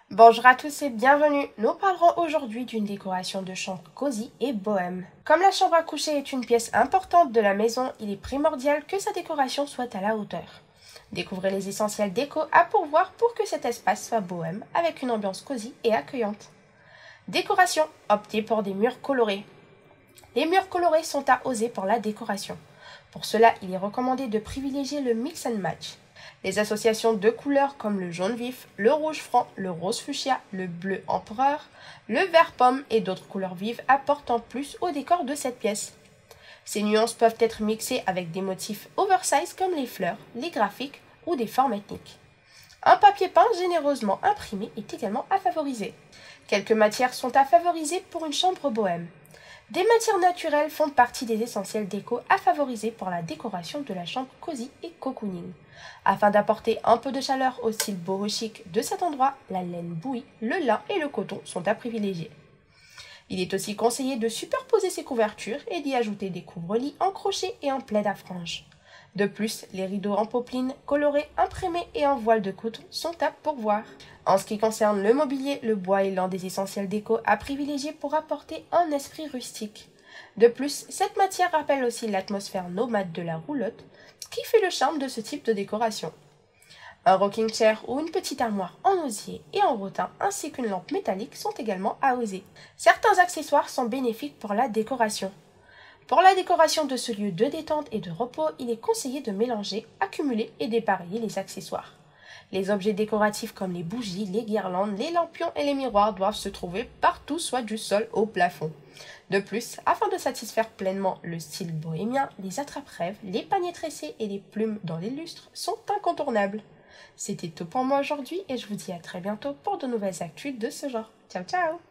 Bonjour à tous et bienvenue. Nous parlerons aujourd'hui d'une décoration de chambre cosy et bohème. Comme la chambre à coucher est une pièce importante de la maison, il est primordial que sa décoration soit à la hauteur. Découvrez les essentiels déco à pourvoir pour que cet espace soit bohème avec une ambiance cosy et accueillante. Décoration, optez pour des murs colorés. Les murs colorés sont à oser pour la décoration. Pour cela, il est recommandé de privilégier le mix and match. Les associations de couleurs comme le jaune vif, le rouge franc, le rose fuchsia, le bleu empereur, le vert pomme et d'autres couleurs vives apportent en plus au décor de cette pièce. Ces nuances peuvent être mixées avec des motifs oversize comme les fleurs, les graphiques ou des formes ethniques. Un papier peint généreusement imprimé est également à favoriser. Quelques matières sont à favoriser pour une chambre bohème. Des matières naturelles font partie des essentiels déco à favoriser pour la décoration de la chambre cosy et cocooning. Afin d'apporter un peu de chaleur au style boho chic de cet endroit, la laine bouillie, le lin et le coton sont à privilégier. Il est aussi conseillé de superposer ces couvertures et d'y ajouter des couvre-lits en crochet et en plaid à franges. De plus, les rideaux en popeline, colorés, imprimés et en voile de coton sont à pourvoir. En ce qui concerne le mobilier, le bois est l'un des essentiels déco à privilégier pour apporter un esprit rustique. De plus, cette matière rappelle aussi l'atmosphère nomade de la roulotte, qui fait le charme de ce type de décoration. Un rocking chair ou une petite armoire en osier et en rotin ainsi qu'une lampe métallique sont également à oser. Certains accessoires sont bénéfiques pour la décoration. Pour la décoration de ce lieu de détente et de repos, il est conseillé de mélanger, accumuler et dépareiller les accessoires. Les objets décoratifs comme les bougies, les guirlandes, les lampions et les miroirs doivent se trouver partout, soit du sol au plafond. De plus, afin de satisfaire pleinement le style bohémien, les attrape-rêves, les paniers tressés et les plumes dans les lustres sont incontournables. C'était tout pour moi aujourd'hui et je vous dis à très bientôt pour de nouvelles actus de ce genre. Ciao ciao!